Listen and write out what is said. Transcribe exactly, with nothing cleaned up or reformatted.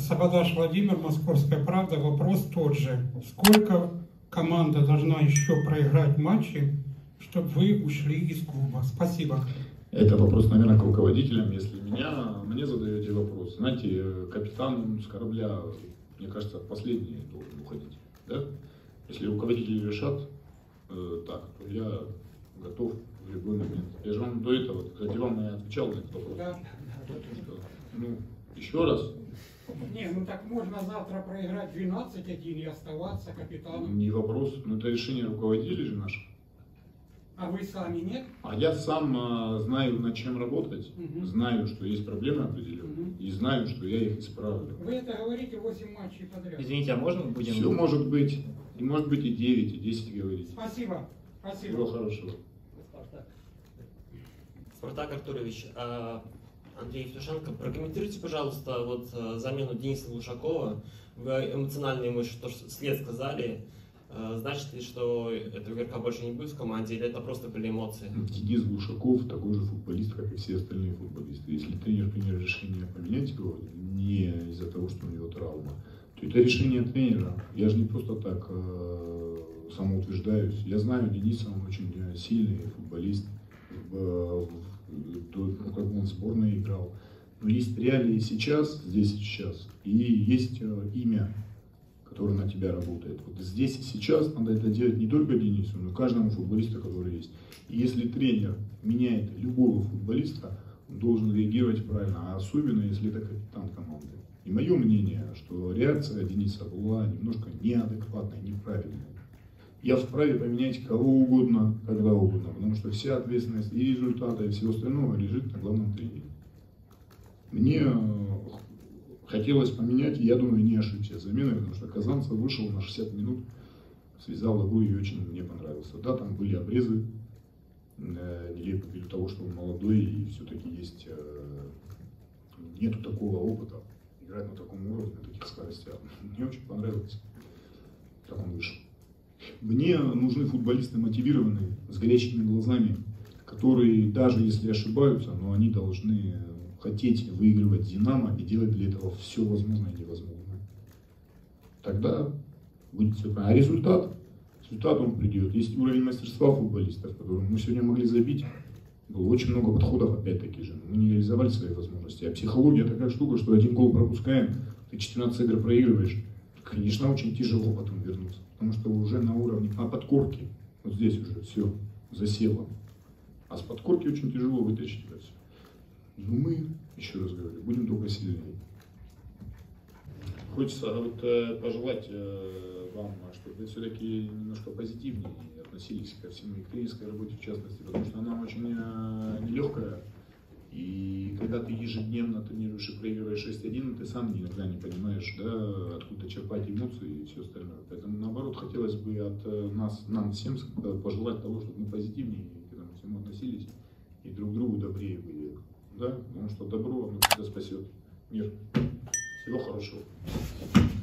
Сабадаш Владимир, Московская правда. Вопрос тот же. Сколько команда должна еще проиграть матчи, чтобы вы ушли из клуба? Спасибо. Это вопрос, наверное, к руководителям. Если меня, мне задаете вопрос. Знаете, капитан с корабля, мне кажется, последний должен уходить. Да? Если руководители решат э, так, то я готов в любой момент. Я же вам до этого, кстати, вам я отвечал на этот вопрос. Да. Ну, еще раз. Не, ну так можно завтра проиграть двенадцать один и оставаться капитаном. Не вопрос, но это решение руководителей же наших. А вы сами нет? А я сам а, знаю, над чем работать, Угу. знаю, что есть проблемы определенные, Угу. и знаю, что я их исправлю. Вы это говорите восемь матчей подряд. Извините, а можно мы будем... Все может быть, и может быть и девять, и десять говорить. Спасибо. Спасибо. Всего хорошего. Спартак. Спартак Артурович, а, Андрей Евтушенко, прокомментируйте, пожалуйста, вот а, замену Дениса Глушакова. Вы эмоционально ему что след сказали. А, значит ли, что этого игрока больше не будет в команде, или это просто были эмоции? Денис Глушаков такой же футболист, как и все остальные футболисты. Если тренер принял решение поменять его не из-за того, что у него травма, то это решение тренера. Я же не просто так э, самоутверждаюсь. Я знаю Дениса, он очень сильный футболист. В, в, ну, как он в сборной играл. Но есть реалии сейчас, здесь и сейчас, и есть э, имя, который на тебя работает. Вот здесь и сейчас надо это делать не только Денису, но и каждому футболисту, который есть. И если тренер меняет любого футболиста, он должен реагировать правильно, а особенно если это капитан команды. И мое мнение, что реакция Дениса была немножко неадекватной, неправильной. Я вправе поменять кого угодно, когда угодно, потому что вся ответственность и результата, и всего остального лежит на главном тренере. Мне хотелось поменять, и я думаю, не ошибся заменой, потому что Казанцев вышел на шестьдесят минут, связал игру и очень мне понравился. Да, там были обрезы, э, нелепо ввиду того, что он молодой и все-таки есть, э, нету такого опыта играть на таком уровне, на таких скоростях. Мне очень понравилось, как он вышел. Мне нужны футболисты мотивированные, с горящими глазами, которые даже если ошибаются, но они должны хотеть выигрывать «Динамо» и делать для этого все возможное и невозможное. Тогда будет все правильно. А результат? Результат он придет. Есть уровень мастерства футболистов, которым мы сегодня могли забить. Было очень много подходов, опять-таки же. Мы не реализовали свои возможности. А психология такая штука, что один гол пропускаем, ты четырнадцать игр проигрываешь. Конечно, очень тяжело потом вернуться. Потому что уже на уровне, а подкорки, вот здесь уже все засело. А с подкорки очень тяжело вытащить это все. Но мы, еще раз говорю, будем только сильнее. Хочется вот, э, пожелать э, вам, чтобы вы все-таки немножко позитивнее относились ко всему, и к тренерской работе в частности, потому что она очень э, нелегкая. И когда ты ежедневно тренируешь и проигрываешь шесть один, ты сам иногда не понимаешь, да, откуда черпать эмоции и все остальное. Поэтому, наоборот, хотелось бы от нас, нам всем пожелать того, чтобы мы позитивнее к этому всему относились и друг другу добрее были. Да? Потому что добро оно всегда спасет мир. Всего хорошего.